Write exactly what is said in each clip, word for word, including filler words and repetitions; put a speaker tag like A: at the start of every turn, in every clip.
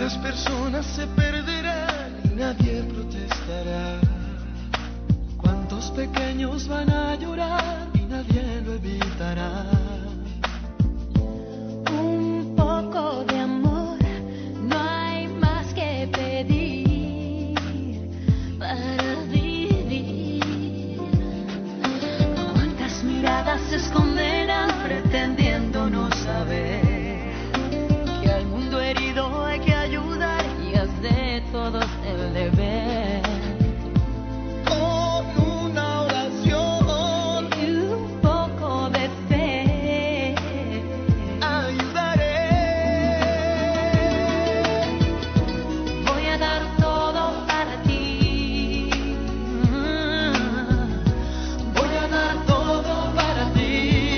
A: ¿Cuántas personas se perderán y nadie protestará? ¿Cuántos pequeños van a llorar y nadie lo evitará?
B: Un poco de amor, no hay más que pedir para vivir. ¿Cuántas miradas se esconderán pretendiendo no saber que al mundo herido hay que ayudar y haz de todos el deber?
A: Con una oración
B: Y un poco de fe
A: ayudaré.
B: voy a dar todo para ti.
A: Voy a dar todo para ti.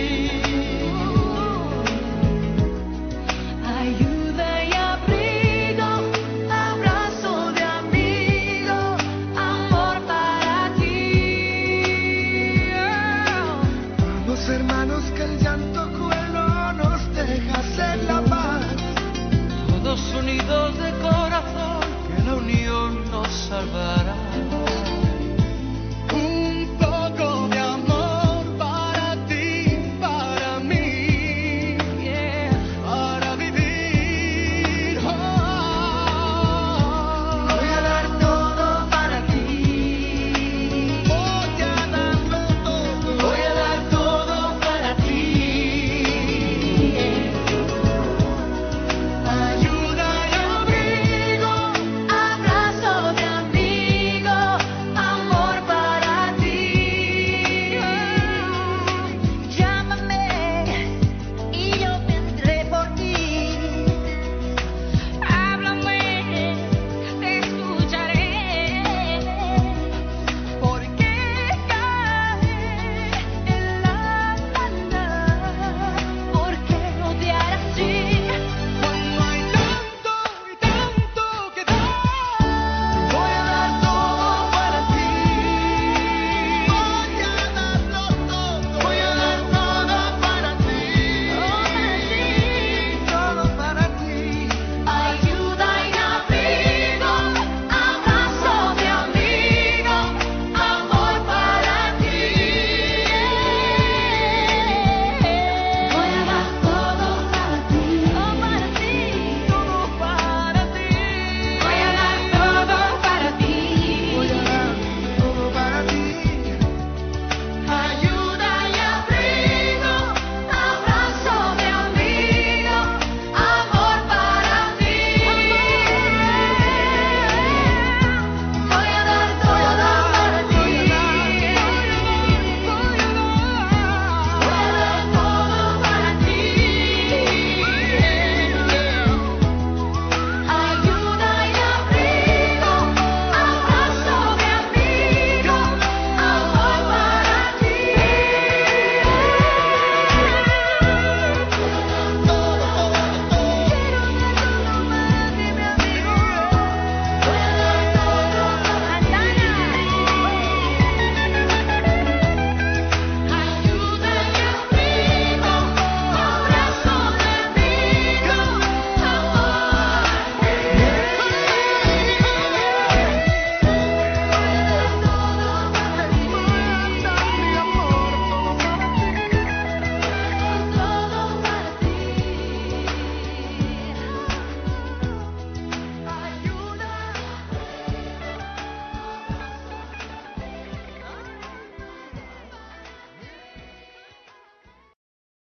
B: Ayuda y abrigo, abrazo de amigo, amor para ti.
A: Vamos, hermanos, que el llanto cruel no nos deja hacer la paz. Todos unidos de corazón, que la unión nos salvará.